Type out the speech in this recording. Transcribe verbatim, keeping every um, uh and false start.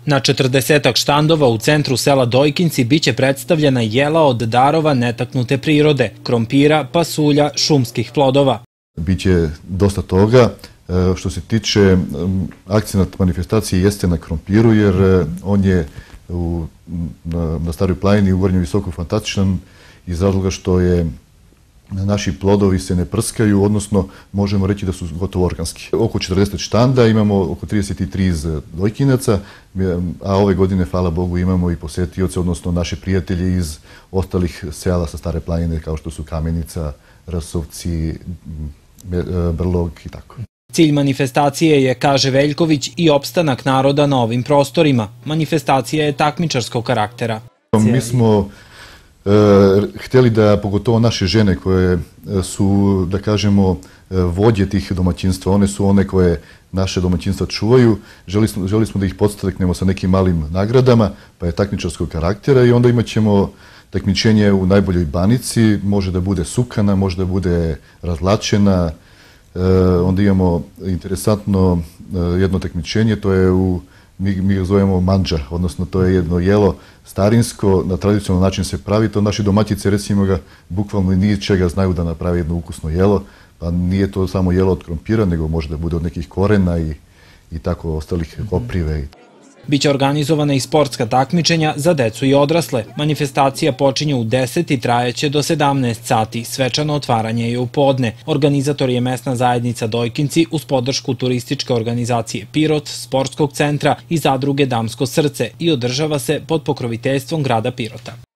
Na četrdesetak štandova u centru sela Dojkinci biće predstavljena jela od darova netaknute prirode, krompira, pasulja, šumskih plodova. Biće dosta toga. Što se tiče akcenat manifestacije jeste na krompiru, jer on je u, na, na Staroj planini u Gornjem Visoku fantastičan iz razloga što je naši plodovi se ne prskaju, odnosno možemo reći da su gotovo organski. Oko četrdeset štanda, imamo oko trideset tri iz Dojkinaca, a ove godine, hvala Bogu, imamo i posetioce, odnosno naše prijatelje iz ostalih sela sa Stare planine, kao što su Kamenica, Rasovci, Brlog i tako. Cilj manifestacije je, kaže Veljković, i opstanak naroda na ovim prostorima. Manifestacija je takmičarskog karaktera. Mi smo htjeli da, pogotovo naše žene koje su, da kažemo, vođe tih domaćinstva, one su one koje naše domaćinstva čuvaju, želi smo, želi smo da ih podstaknemo sa nekim malim nagradama, pa je takmičarskog karaktera i onda imat ćemo takmičenje u najboljoj banici, može da bude sukana, može da bude razlačena, onda imamo interesantno jedno takmičenje, to je u Mi, mi ga zovemo mandža, odnosno to je jedno jelo starinsko, na tradicionalan način se pravi, to naši domaćice recimo ga bukvalno ni čega znaju da napravi jedno ukusno jelo, pa nije to samo jelo od krompira, nego može da bude od nekih korena i, i tako ostalih koprive. Biće organizovana i sportska takmičenja za decu i odrasle. Manifestacija počinje u deset i trajeće do sedamnaest sati. Svečano otvaranje je u podne. Organizator je mesna zajednica Dojkinci uz podršku turističke organizacije Pirot, sportskog centra i zadruge Damsko srce i održava se pod pokroviteljstvom grada Pirota.